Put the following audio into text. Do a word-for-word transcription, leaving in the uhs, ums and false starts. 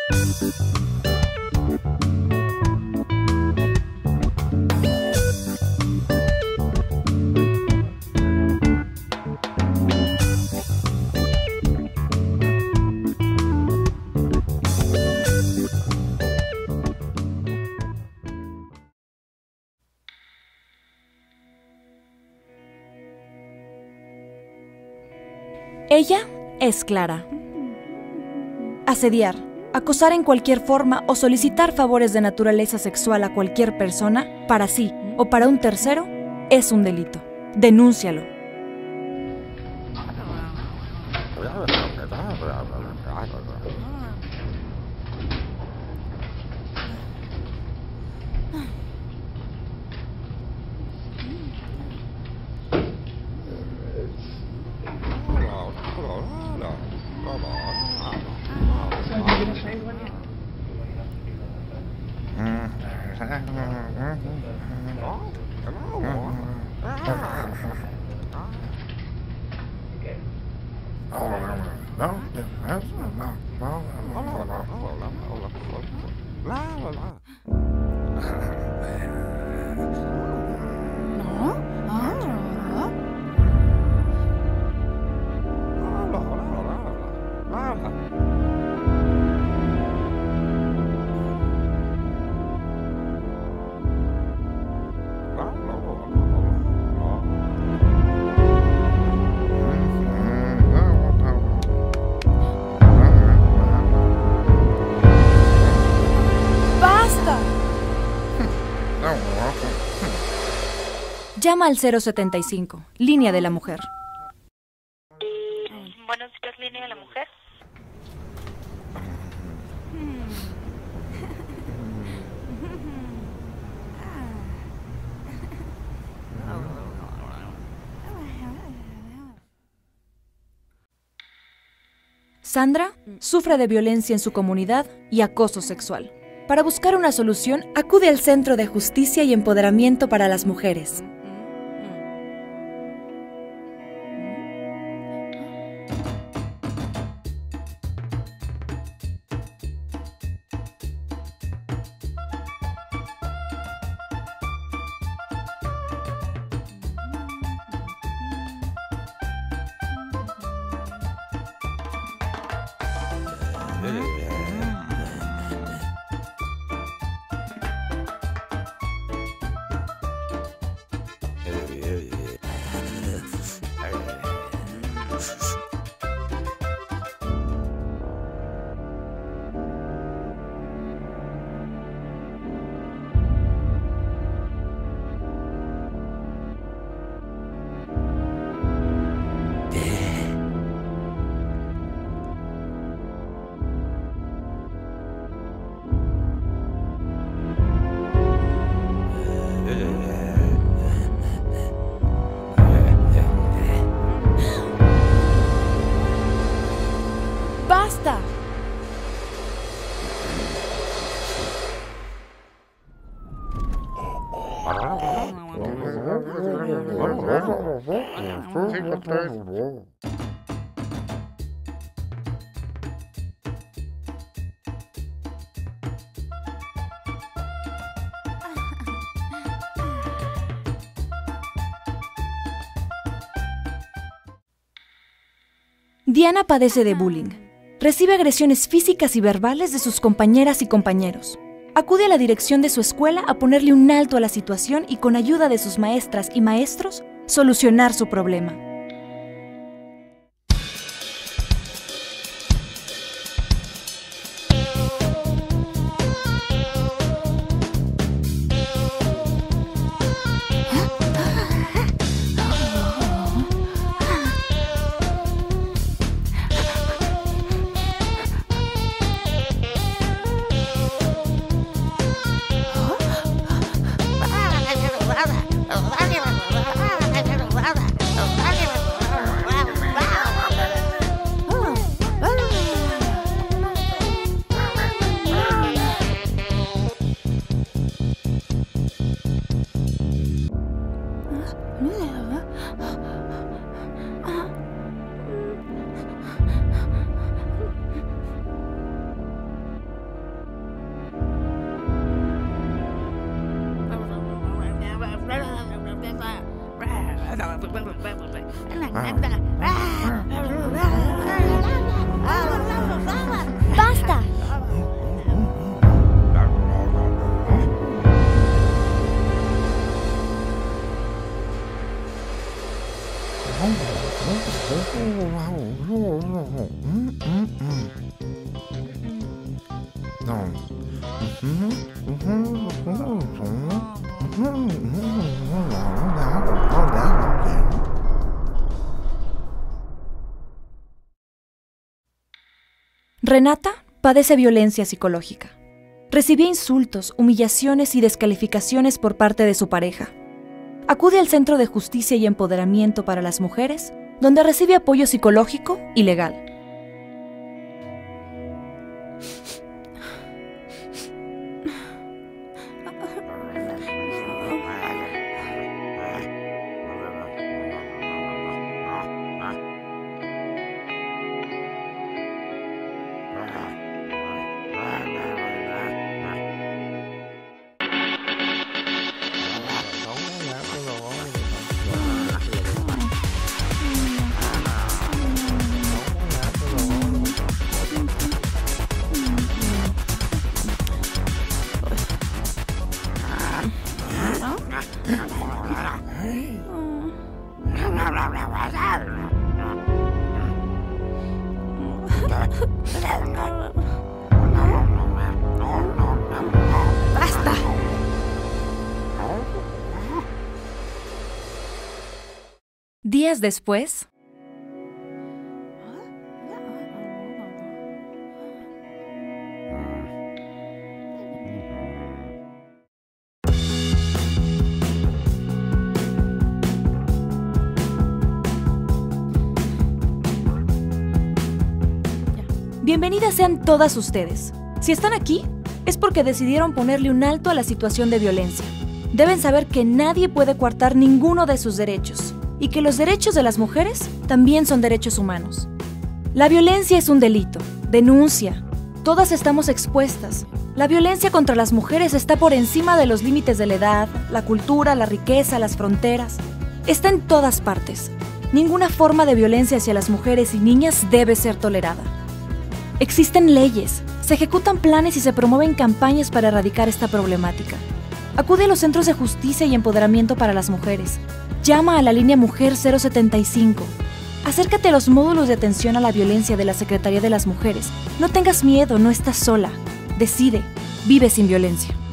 Ella es Clara. Asediar, acosar en cualquier forma o solicitar favores de naturaleza sexual a cualquier persona, para sí o para un tercero, es un delito. Denúncialo. Llama al cero setenta y cinco, Línea de la Mujer. Buenos días, Línea de la Mujer. Sandra sufre de violencia en su comunidad y acoso sexual. Para buscar una solución, acude al Centro de Justicia y Empoderamiento para las Mujeres. ¡Basta! Diana padece de bullying. Recibe agresiones físicas y verbales de sus compañeras y compañeros. Acude a la dirección de su escuela a ponerle un alto a la situación y, con ayuda de sus maestras y maestros, solucionar su problema. Dale, ¡Basta! Renata padece violencia psicológica. Recibía insultos, humillaciones y descalificaciones por parte de su pareja. Acude al Centro de Justicia y Empoderamiento para las Mujeres, donde recibe apoyo psicológico y legal. ¡Basta! Días después, bienvenidas sean todas ustedes. Si están aquí, es porque decidieron ponerle un alto a la situación de violencia. Deben saber que nadie puede coartar ninguno de sus derechos y que los derechos de las mujeres también son derechos humanos. La violencia es un delito. Denuncia. Todas estamos expuestas. La violencia contra las mujeres está por encima de los límites de la edad, la cultura, la riqueza, las fronteras. Está en todas partes. Ninguna forma de violencia hacia las mujeres y niñas debe ser tolerada. Existen leyes, se ejecutan planes y se promueven campañas para erradicar esta problemática. Acude a los centros de justicia y empoderamiento para las mujeres. Llama a la línea Mujer cero setenta y cinco. Acércate a los módulos de atención a la violencia de la Secretaría de las Mujeres. No tengas miedo, no estás sola. Decide, vive sin violencia.